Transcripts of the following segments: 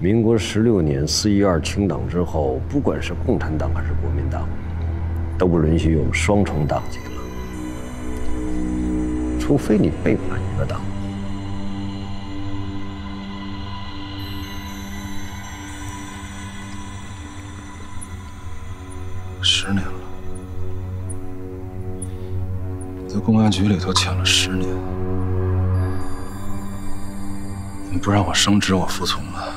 民国16年4·12清党之后，不管是共产党还是国民党，都不允许有双重党籍了，除非你背叛一个党。 10年了，在公安局里头潜了10年，你不让我升职，我服从了。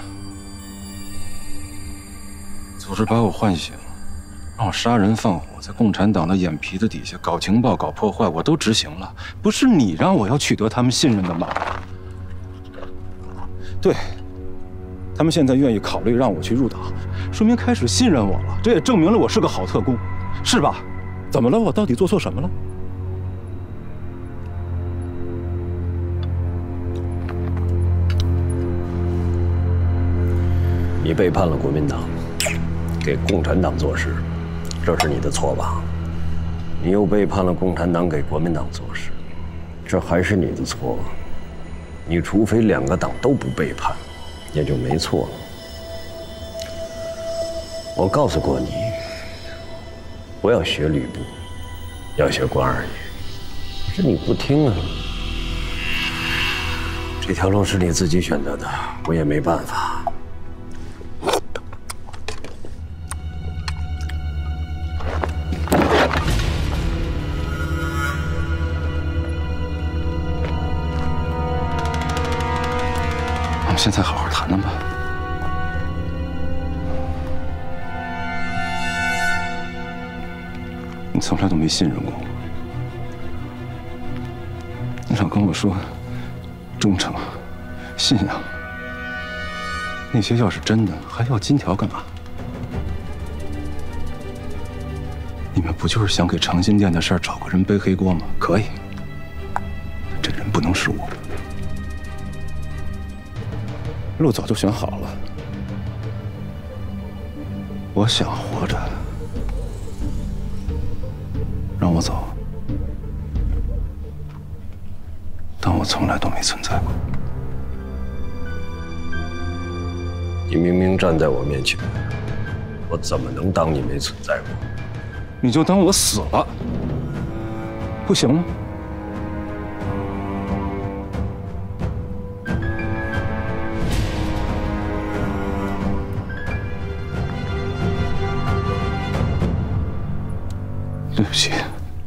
组织把我唤醒，让我杀人放火，在共产党的眼皮子底下搞情报、搞破坏，我都执行了。不是你让我要取得他们信任的吗？对，他们现在愿意考虑让我去入党，说明开始信任我了，这也证明了我是个好特工，是吧？怎么了？我到底做错什么了？ 你背叛了国民党，给共产党做事，这是你的错吧？你又背叛了共产党，给国民党做事，这还是你的错。你除非2个党都不背叛，也就没错了。我告诉过你，不要学吕布，要学关二爷，可是你不听啊。这条路是你自己选择的，我也没办法。 我们现在好好谈谈吧。你从来都没信任过我，你老跟我说忠诚、信仰，那些要是真的，还要金条干嘛？你们不就是想给长辛店的事儿找个人背黑锅吗？可以，这人不能是我。路早就选好了，我想活着，让我走，但我从来都没存在过。 你明明站在我面前，我怎么能当你没存在过？ 你就当我死了，不行吗？对不起。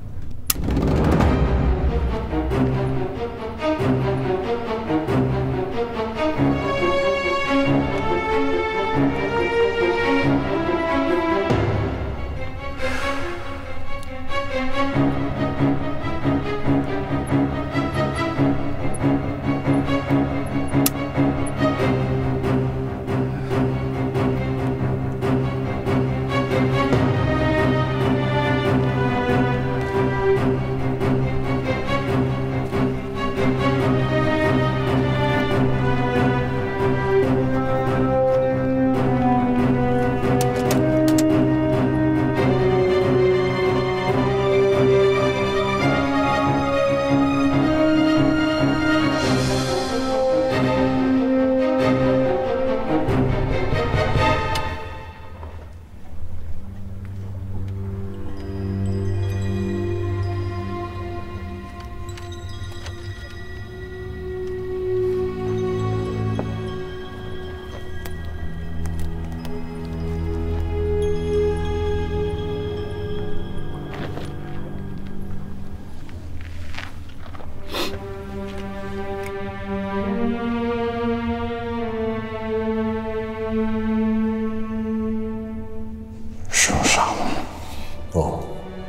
不，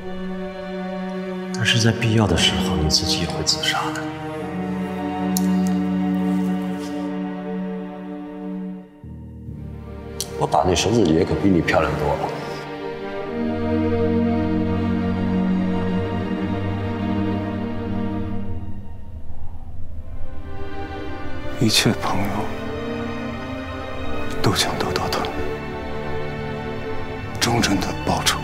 但是在必要的时候，你自己也会自杀的。我打那绳子姐可比你漂亮多了。 一切朋友都想得到他忠贞的报酬。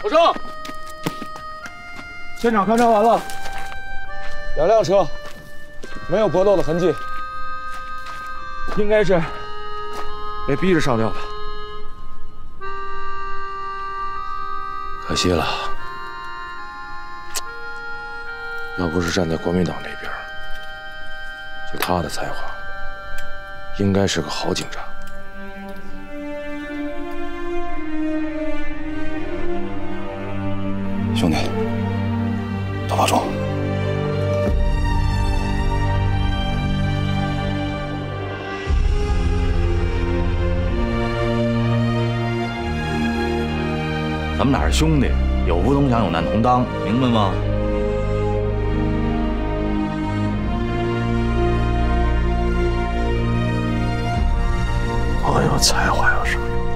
小郑，现场勘查完了，2辆车，没有搏斗的痕迹，应该是被逼着上吊的。可惜了，要不是站在国民党那边，就他的才华，应该是个好警察。 兄弟，多保重。 咱们俩是兄弟，有福同享，有难同当，明白吗？ 我有才华有什么用？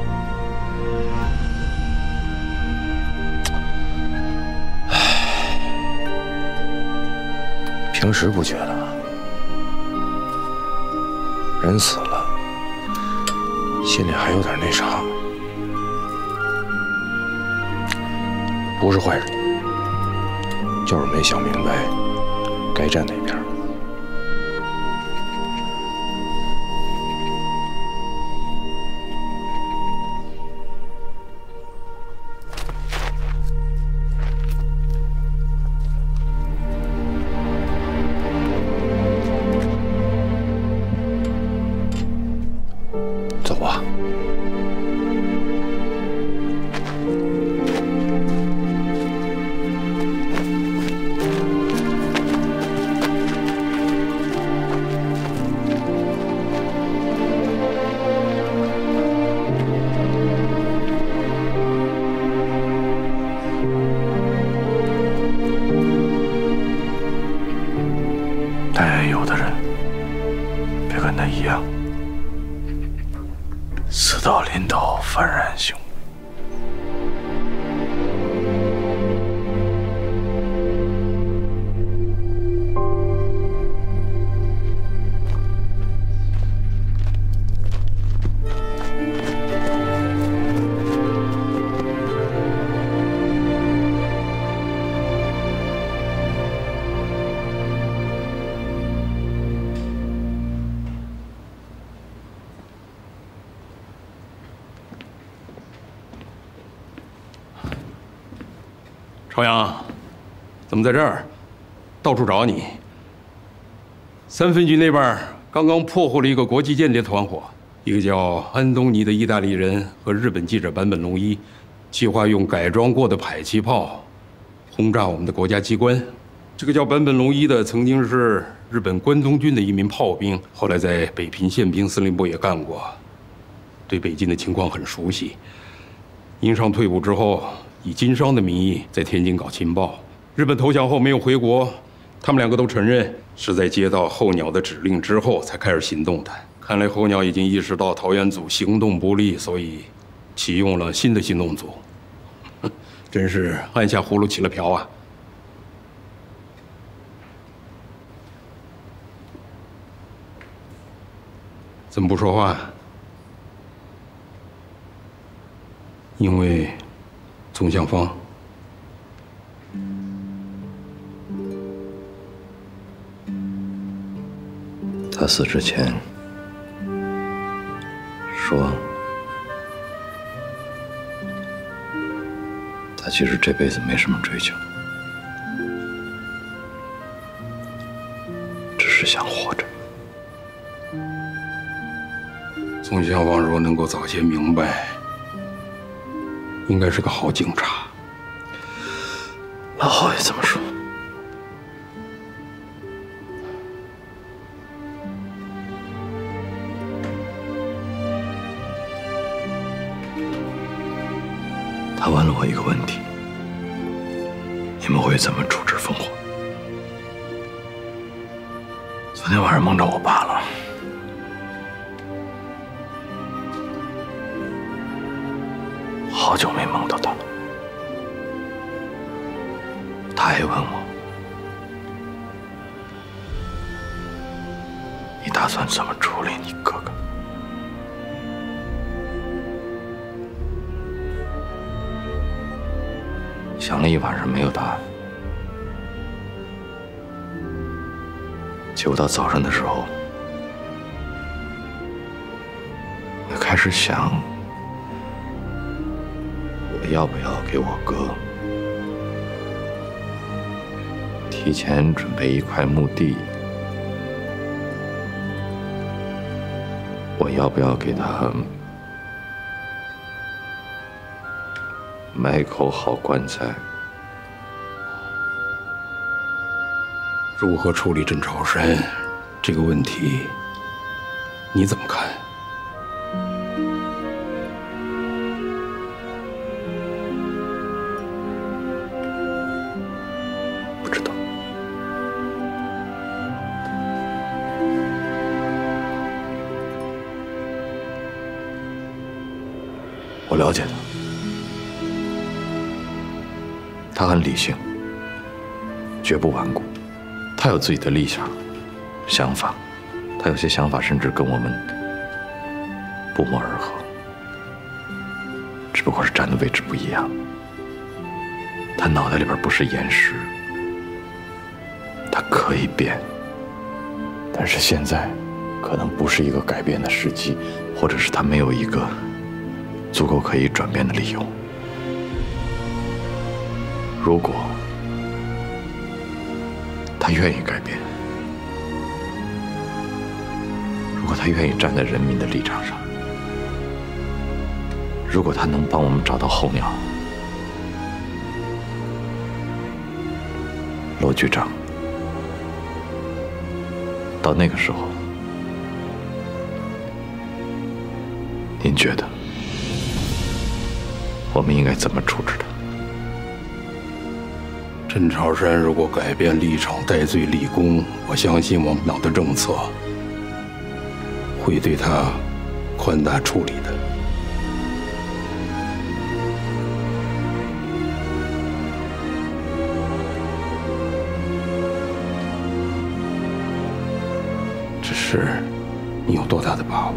平时不觉得，人死了，心里还有点那啥，不是坏人，就是没想明白该站哪边。走吧。但有的人别跟他一样。 死到临头幡然醒悟。 朝阳，怎么在这儿？到处找你。3分局那边刚刚破获了一个国际间谍团伙，一个叫安东尼的意大利人和日本记者坂本龙一，计划用改装过的迫击炮轰炸我们的国家机关。这个叫坂本龙一的曾经是日本关东军的一名炮兵，后来在北平宪兵司令部也干过，对北京的情况很熟悉。因伤退伍之后， 以经商的名义在天津搞情报，日本投降后没有回国，他们2个都承认是在接到候鸟的指令之后才开始行动的。看来候鸟已经意识到桃园组行动不利，所以启用了新的行动组。真是按下葫芦起了瓢啊！怎么不说话？因为 宋向芳， 他死之前说，他其实这辈子没什么追求，只是想活着。 宋向芳如果能够早些明白， 应该是个好警察。 老郝也这么说。他问了我一个问题：你们会怎么处置烽火？昨天晚上梦着我爸了。 好久没梦到他了，他也问我，你打算怎么处理你哥哥？ 想了一晚上没有答案，结果到早上的时候，我开始想，我要不要给我哥提前准备一块墓地？我要不要给他买口好棺材？ 如何处理郑朝山这个问题，你怎么看？ 不知道。我了解他，他很理性，绝不顽固。他有自己的理想、想法，他有些想法甚至跟我们不谋而合，只不过是站的位置不一样。他脑袋里边不是岩石，他可以变，但是现在可能不是一个改变的时机，或者是他没有一个足够可以转变的理由。如果他愿意改变，如果他愿意站在人民的立场上，如果他能帮我们找到候鸟，罗局长，到那个时候，您觉得我们应该怎么处置他？ 郑朝山如果改变立场、戴罪立功，我相信我们党的政策会对他宽大处理的。只是你有多大的把握？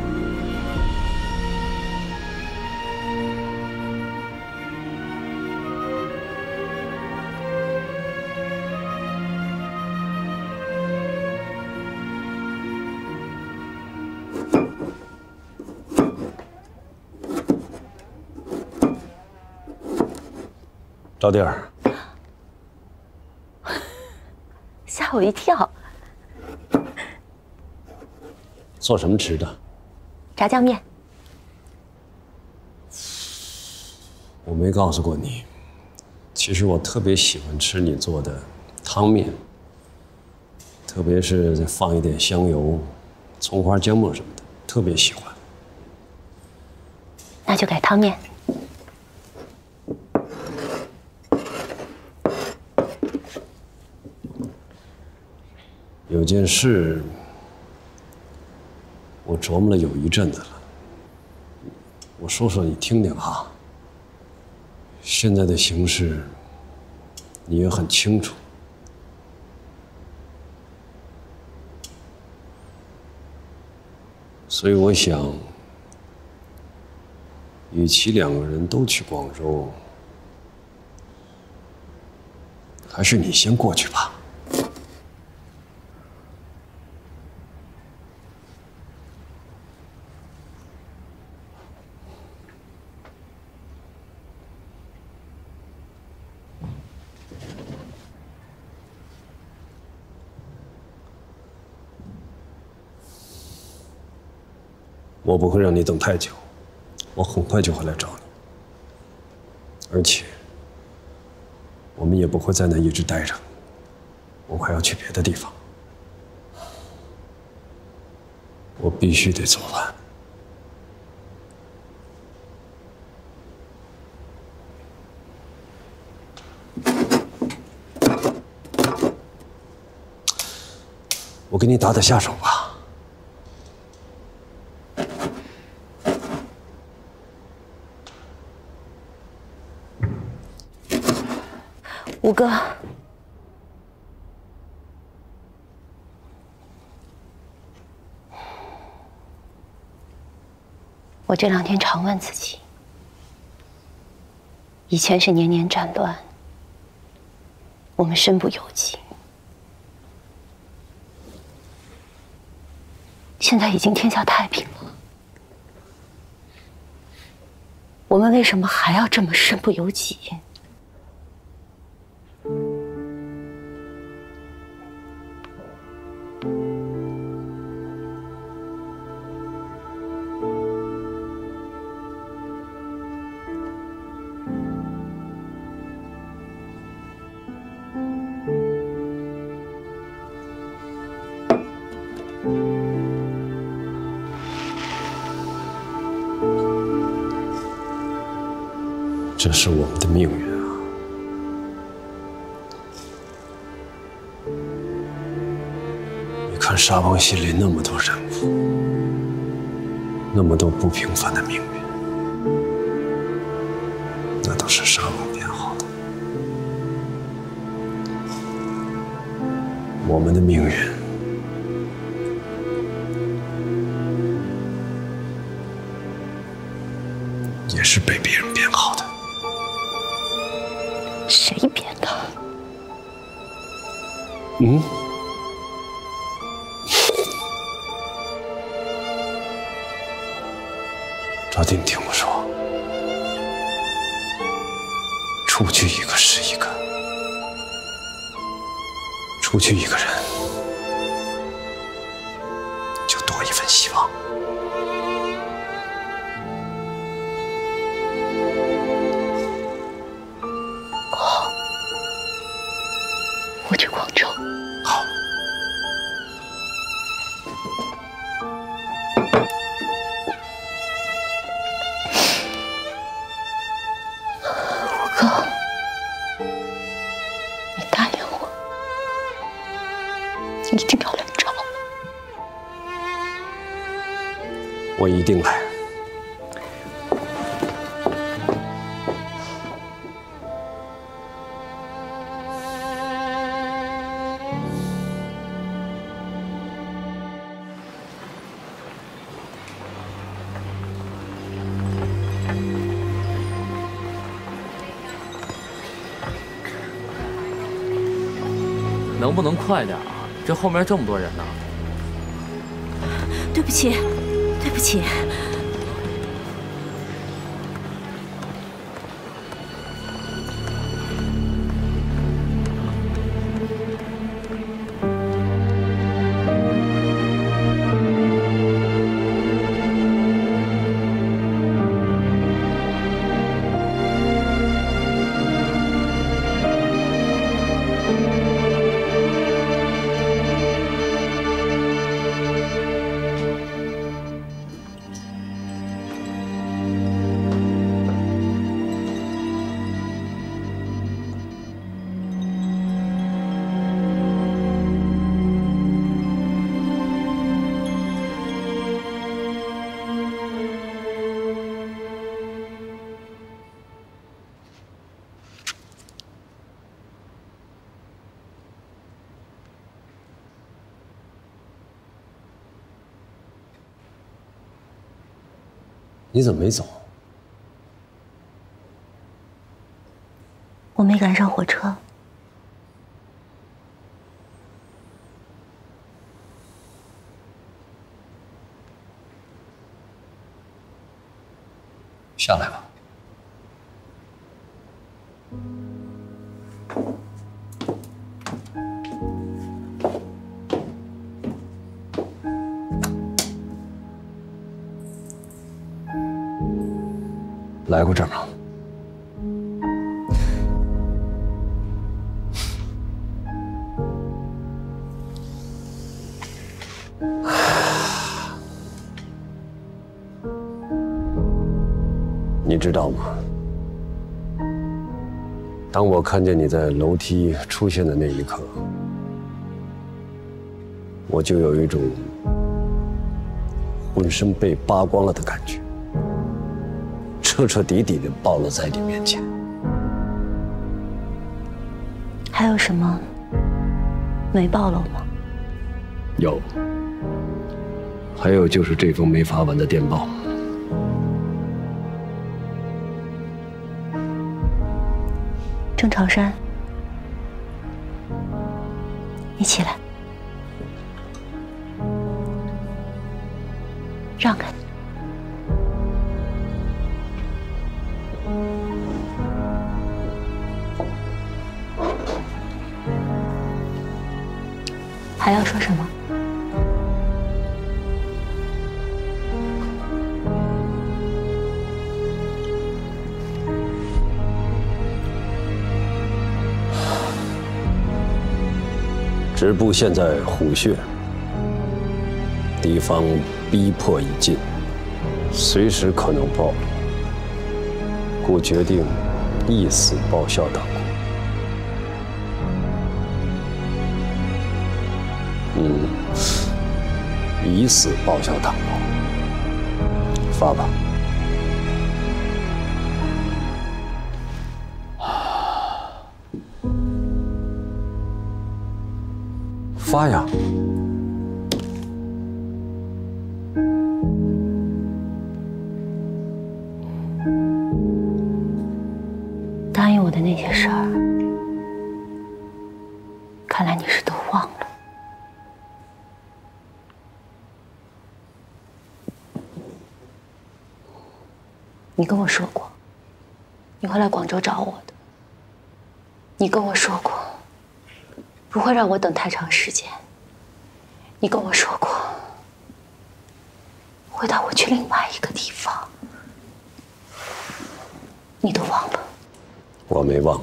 招弟儿， 吓我一跳。 做什么吃的？ 炸酱面。 我没告诉过你，其实我特别喜欢吃你做的汤面，特别是再放一点香油、葱花、姜末什么的，特别喜欢。 那就改汤面。 有件事，我琢磨了有一阵子了，我说说你听听哈。现在的形势，你也很清楚，所以我想，与其两个人都去广州，还是你先过去吧。我不会让你等太久，我很快就会来找你，而且我们也不会在那一直待着，我还要去别的地方，我必须得做完。我给你打下手吧。 吴哥，我这2天常问自己， 以前是年年战乱，我们身不由己。现在已经天下太平了，我们为什么还要这么身不由己？ 这是我们的命运啊！你看沙王心里那么多人物，那么多不平凡的命运，那都是沙王编好的。我们的命运，也是被别人编好的。 谁编的？ 赵丁，听我说，出去一个是一个，出去一个人，就多一份希望。 我去广州。 好。 五哥，你答应我，一定要来找我。 我一定来。 能不能快点啊？这后面这么多人呢。 对不起，对不起。 你怎么没走？ 我没赶上火车。 下来吧。来过这儿吗？你知道吗？当我看见你在楼梯出现的那一刻，我就有一种浑身被扒光了的感觉。彻彻底底的暴露在你面前。 还有什么没暴露吗？ 有，还有就是这封没发完的电报。 郑朝山，你起来，让开。还要说什么？ 直部现在虎穴，敌方逼迫已尽，随时可能暴露，故决定以死报效党国。以死报效党国，发吧。发呀！ 答应我的那些事儿，看来你是都忘了。你跟我说过，你会来广州找我的。你跟我说过，不会让我等太长时间。你跟我说过，会带我去另外一个地方。你都忘了？ 我没忘，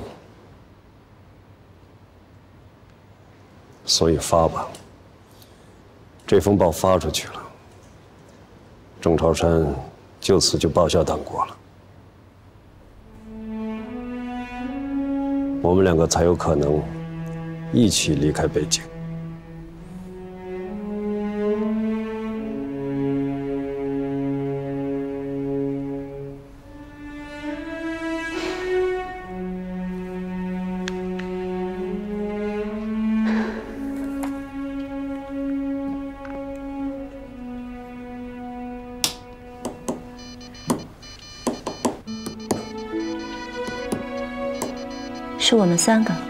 所以发吧。这封报发出去了，郑朝山就此就报效党国了，我们两个才有可能一起离开北京。 是我们三个。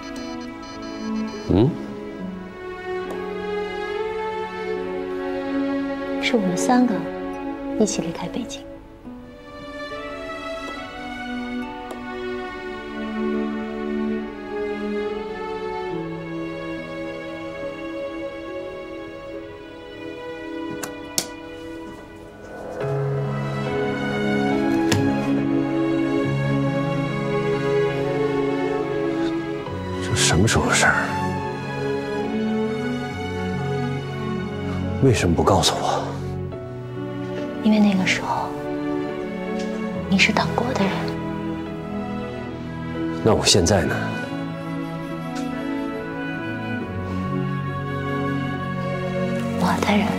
是我们三个一起离开北京。 什么时候的事儿？为什么不告诉我？ 因为那个时候你是党国的人。 那我现在呢？ 我的人。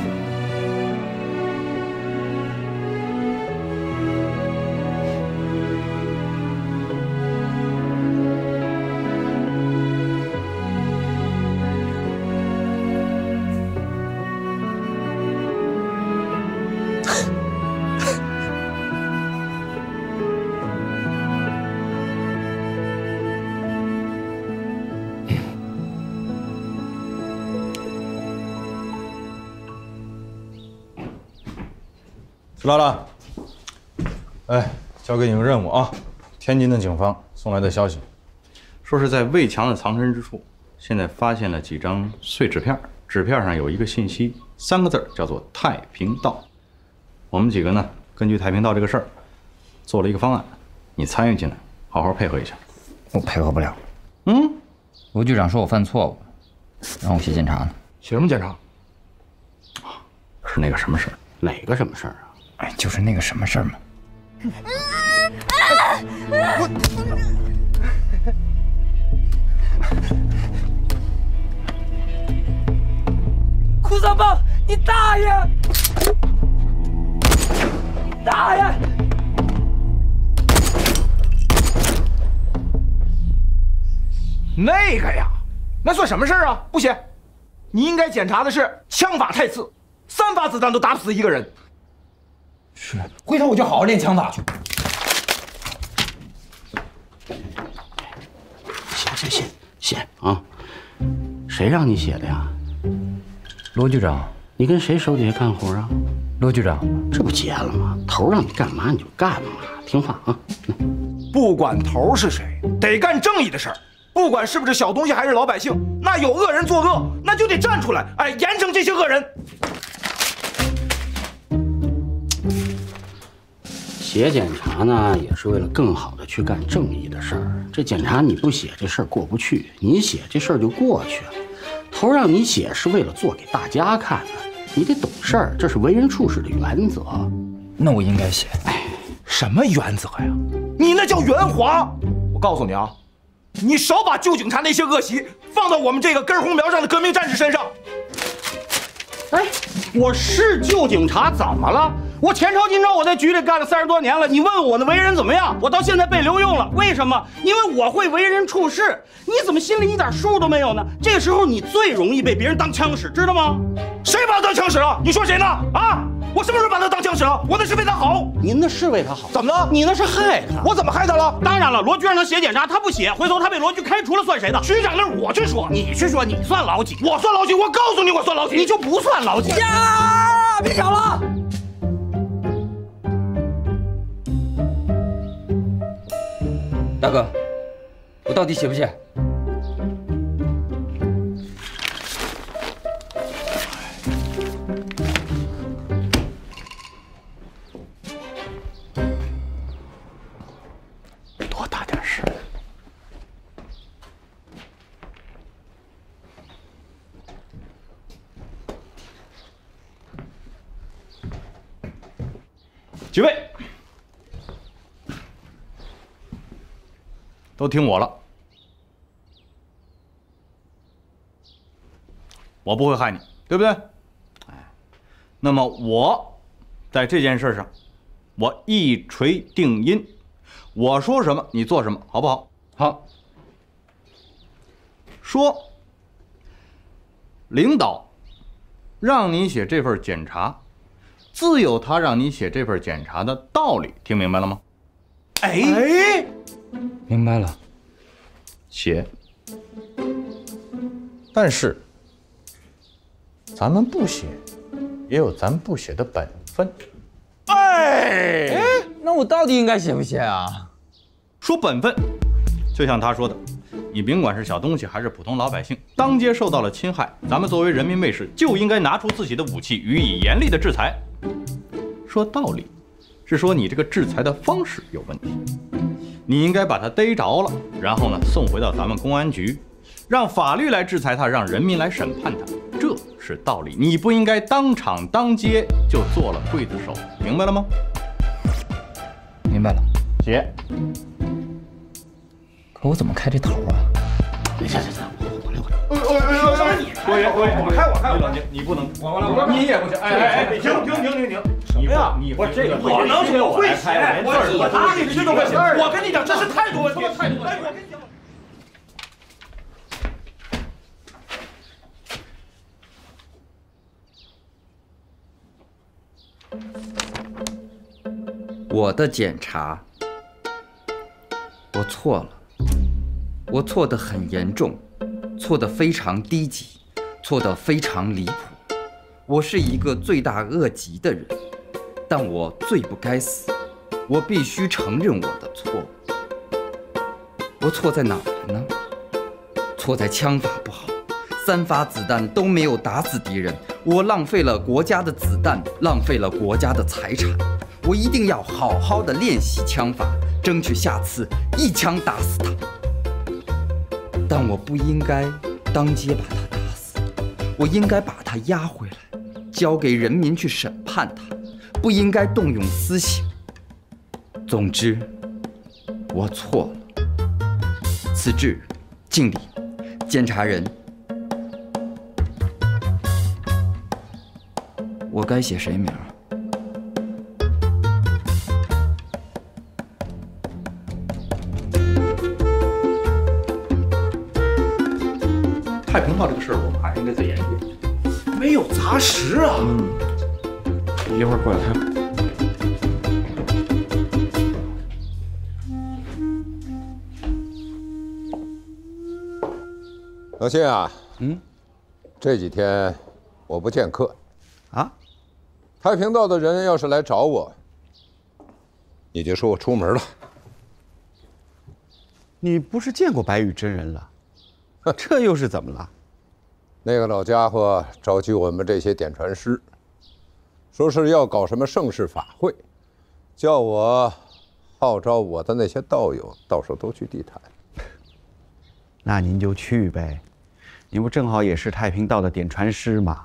石老大，哎，交给你个任务啊！天津的警方送来的消息， 说是在魏强的藏身之处，现在发现了几张碎纸片，纸片上有一个信息，3个字叫做“太平道”。我们几个呢，根据太平道这个事儿，做了一个方案，你参与进来，好好配合一下。 我配合不了。卢局长说我犯错误，让我写检查呢。 写什么检查？ 是那个什么事儿？ 哪个什么事儿啊？ 哎，就是那个什么事儿嘛。 哭丧棒，你大爷！大爷！ 那个呀，那算什么事儿啊？不行，你应该检查的是枪法太次，3发子弹都打不死一个人。 是，回头我就好好练枪法去。 写啊！谁让你写的呀？ 罗局长， 你跟谁手底下干活啊？ 罗局长， 这不结了吗？头让你干嘛你就干嘛，听话啊！ 不管头是谁，得干正义的事儿。不管是不是小东西还是老百姓，那有恶人作恶，那就得站出来，哎，严惩这些恶人。 写检查呢，也是为了更好的去干正义的事儿。这检查你不写，这事儿过不去；你写，这事儿就过去了。头让你写是为了做给大家看的。你得懂事儿，这是为人处事的原则。 那我应该写。 哎，什么原则呀？你那叫圆滑。我告诉你啊，你少把旧警察那些恶习放到我们这个根红苗上的革命战士身上。 哎，我是旧警察，怎么了？我前朝今朝我在局里干了30多年了，你问我的为人怎么样？我到现在被留用了，为什么？因为我会为人处事。你怎么心里一点数都没有呢？这时候你最容易被别人当枪使，知道吗？ 谁把他当枪使了？你说谁呢？啊！我什么时候把他当枪使了？我那是为他好。 您那是为他好， 怎么了？ 你那是害他。 我怎么害他了？ 当然了，罗局让他写检查，他不写，回头他被罗局开除了，算谁的？ 局长那是我去说， 你去说，你算老几？ 我算老几？我告诉你，我算老几？ 你就不算老几呀！别吵了。 大哥，我到底写不写？ 多大点事？ 几位，都听我了，我不会害你，对不对？哎，那么我在这件事上，我一锤定音，我说什么你做什么，好不好？ 好。 说，领导让你写这份检查，自有他让你写这份检查的道理，听明白了吗？哎， 明白了。 写。但是，咱们不写，也有咱不写的本分。 哎，那我到底应该写不写啊？ 说本分，就像他说的，你甭管是小东西还是普通老百姓，当街受到了侵害，咱们作为人民卫士就应该拿出自己的武器，予以严厉的制裁。说道理，是说你这个制裁的方式有问题，你应该把他逮着了，然后呢送回到咱们公安局，让法律来制裁他，让人民来审判他，这是道理。你不应该当场当街就做了刽子手，明白了吗？ 明白了。 写。 可我怎么开这头啊？ 行， 郭爷，我冷静，你不能，你也不行，哎，停！什么呀？你不是这个，我能写，我会写，我哪里去都会写。我跟你讲，这是态度问题，态度。哎，我跟你讲。 我的检查，我错了，我错得很严重，错得非常低级，错得非常离谱。我是一个罪大恶极的人，但我罪不该死，我必须承认我的错误。我错在哪儿了呢？错在枪法不好，3发子弹都没有打死敌人，我浪费了国家的子弹，浪费了国家的财产。我一定要好好的练习枪法，争取下次一枪打死他。但我不应该当街把他打死，我应该把他押回来，交给人民去审判他，不应该动用私刑。总之，我错了。此致，敬礼，监察人。我该写谁名啊？ 太平炮这个事儿，我们还应该再研究研究。 没有砸实啊！ 一会儿过来看。 老谢啊，这几天我不见客， 啊， 太平道的人要是来找我，你就说我出门了。 你不是见过白羽真人了？这又是怎么了？ 那个老家伙召集我们这些点传师，说是要搞什么盛世法会，叫我号召我的那些道友，到时候都去地坛。 那您就去呗，您不正好也是太平道的点传师吗？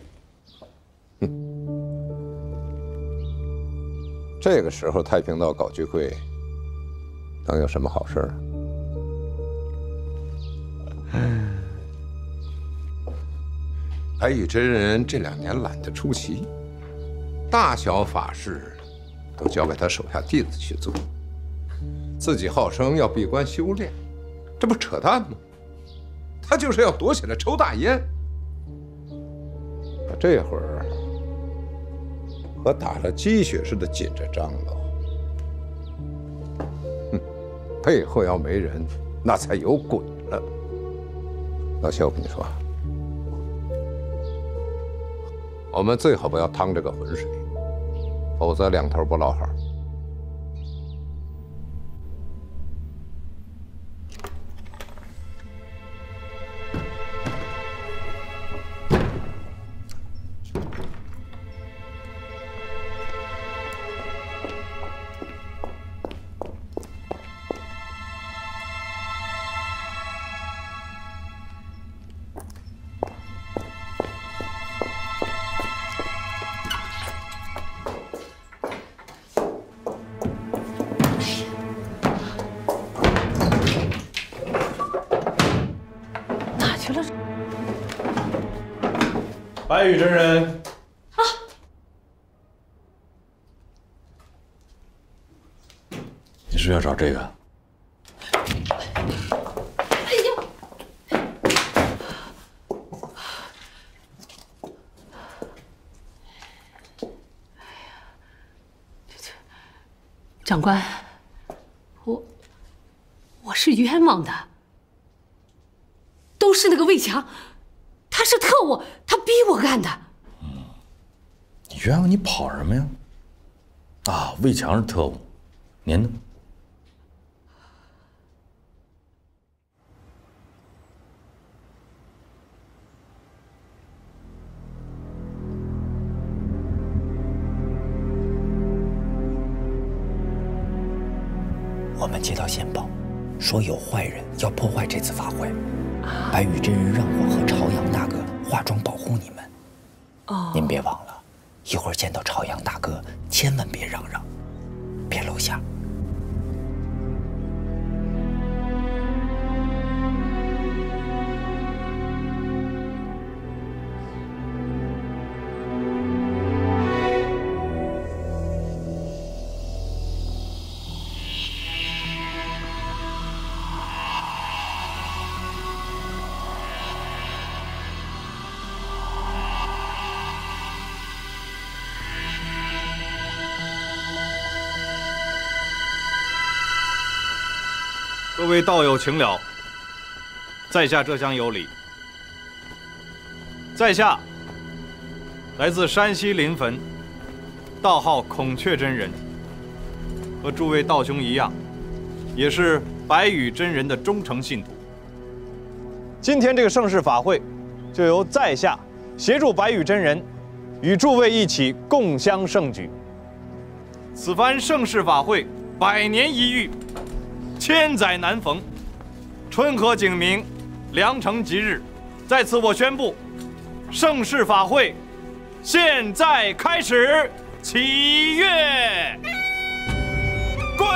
这个时候太平道搞聚会，能有什么好事啊？白羽真人这2年懒得出席，大小法事都交给他手下弟子去做，自己号称要闭关修炼，这不扯淡吗？他就是要躲起来抽大烟。他这会儿和打了鸡血似的紧着张罗，背后要没人，那才有鬼了。老谢，我跟你说，我们最好不要趟这个浑水，否则两头不落好。 白羽真人啊！ 你是要找这个？ 哎呦！长官，我是冤枉的，都是那个魏强。他是特务，他逼我干的。 你冤枉你跑什么呀？啊，魏强是特务，您呢？ 我们接到线报，说有坏人要破坏这次法会。白羽真人让我和朝阳大哥化妆保护你们。哦，您别忘了，一会儿见到朝阳大哥，千万别嚷嚷，别露馅。 各位道友请了，在下这厢有礼。在下来自山西临汾，道号孔雀真人，和诸位道兄一样，也是白羽真人的忠诚信徒。今天这个盛世法会，就由在下协助白羽真人，与诸位一起共襄盛举。此番盛世法会，100年一遇。千载难逢，春和景明，良辰吉日，在此我宣布，盛世法会现在开始，起乐，跪，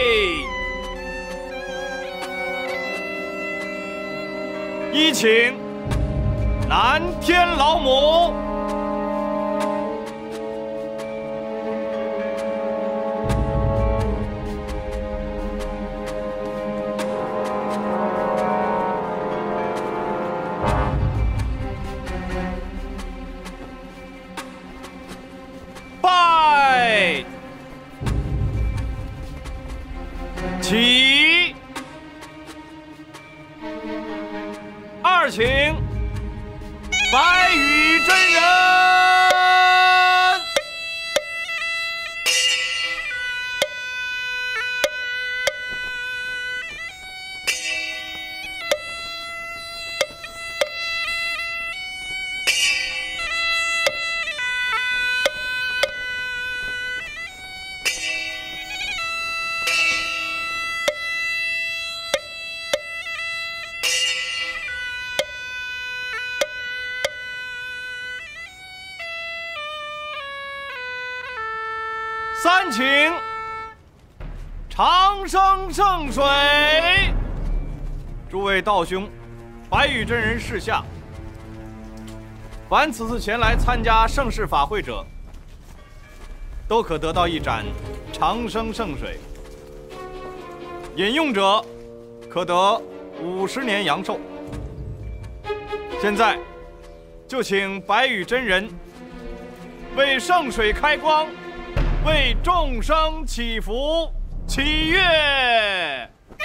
一请南天老母。起，2请白羽真人。三请长生圣水。诸位道兄，白羽真人示下，凡此次前来参加盛世法会者，都可得到一盏长生圣水，饮用者可得50年阳寿。现在就请白羽真人为圣水开光，为众生祈福祈愿。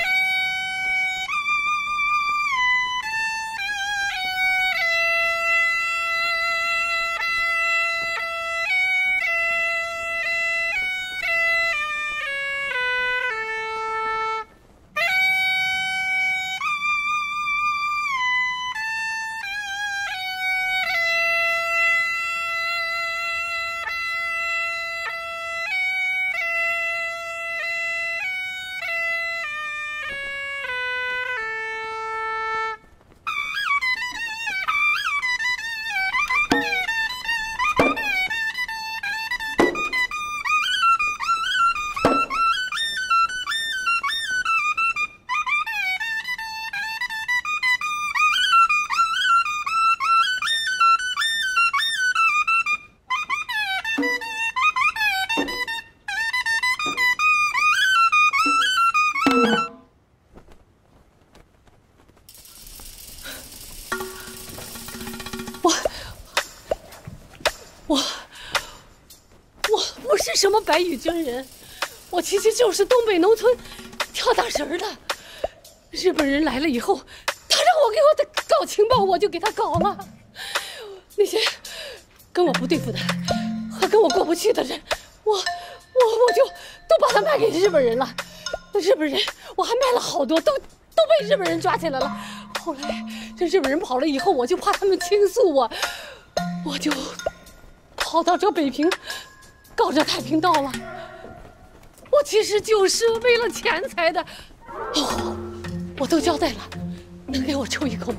我不是什么白羽真人，我其实就是东北农村跳大神的。日本人来了以后，他让我给我搞情报，我就给他搞了。那些跟我不对付的和跟我过不去的人，我就都把他卖给日本人了。那日本人我还卖了好多，都被日本人抓起来了。后来这日本人跑了以后，我就怕他们倾诉我就跑到这北平搞这太平道了。我其实就是为了钱财的。哦，我都交代了，能给我抽一口吗？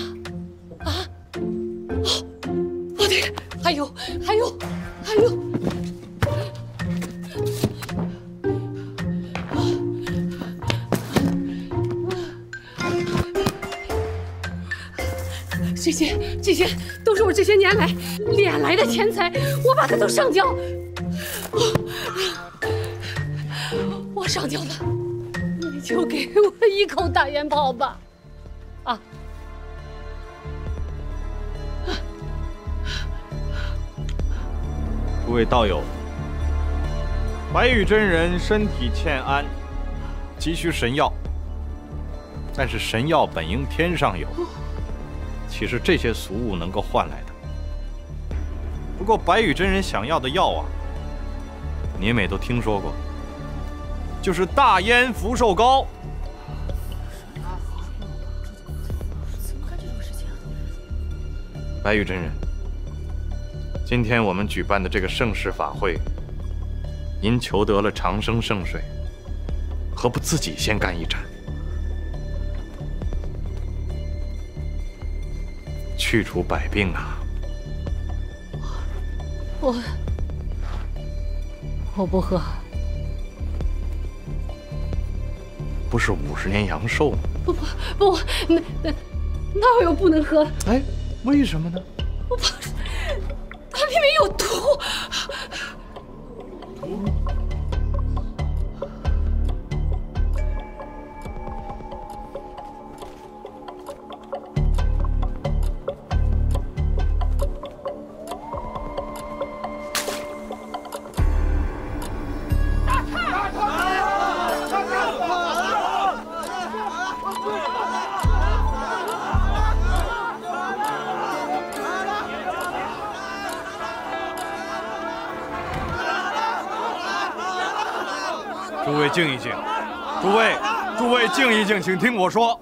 哦对，还有。这些都是我这些年来敛来的钱财，我把它都上交。我上交了，你就给我一口大烟炮吧。 诸位道友，白羽真人身体欠安，急需神药，但是神药本应天上有。岂是这些俗物能够换来的？不过白羽真人想要的药啊，你们也都听说过，就是大烟福寿膏。白羽真人，今天我们举办的这个盛世法会，您求得了长生圣水，何不自己先干一盏？去除百病啊！ 我不喝。 不是50年阳寿吗？ 不，那我又不能喝。 哎，为什么呢？ 我怕它里面有毒。 诸位静一静，诸位静一静，请听我说。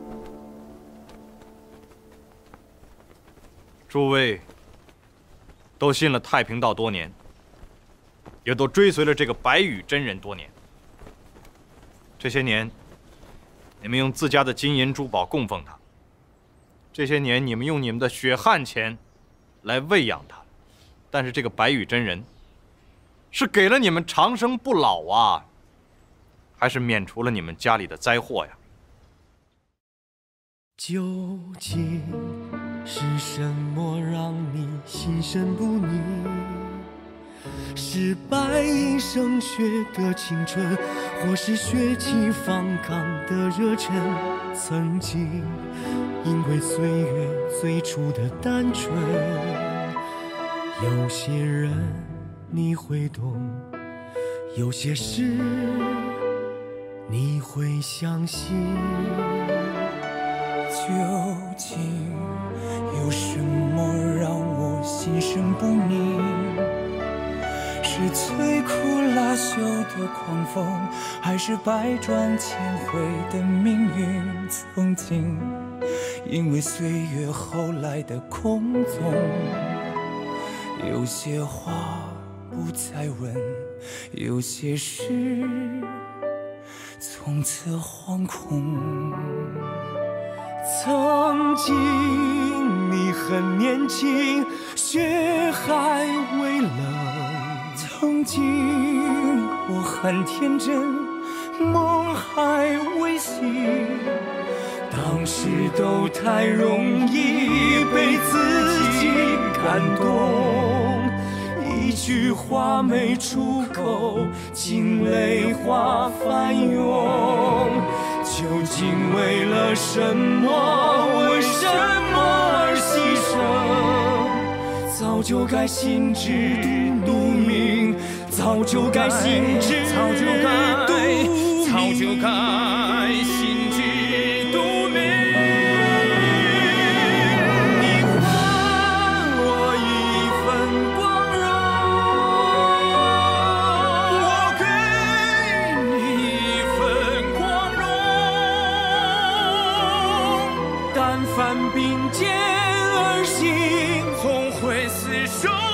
诸位都信了太平道多年，也都追随了这个白羽真人多年。这些年，你们用自家的金银珠宝供奉他；这些年，你们用你们的血汗钱来喂养他。但是这个白羽真人，是给了你们长生不老啊，还是免除了你们家里的灾祸呀？ 究竟是什么让你心生不宁？是白银胜雪的青春，或是血气方刚的热忱？曾经因为岁月最初的单纯，有些人你会懂，有些事你会相信。 究竟有什么让我心生不宁？是摧枯拉朽的狂风，还是百转千回的命运？曾经因为岁月后来的空洞，有些话不再问，有些事从此惶恐。 曾经你很年轻，血还未冷； 曾经我很天真，梦还未醒。 当时都太容易被自己感动，一句话没出口，惊泪花翻涌。究竟为了什么？为什么而牺牲？早就该心知肚明，早就该心知肚明，早就该心知肚明。你还我一份光荣，我给你一份光荣。但凡并肩而行，总会厮守。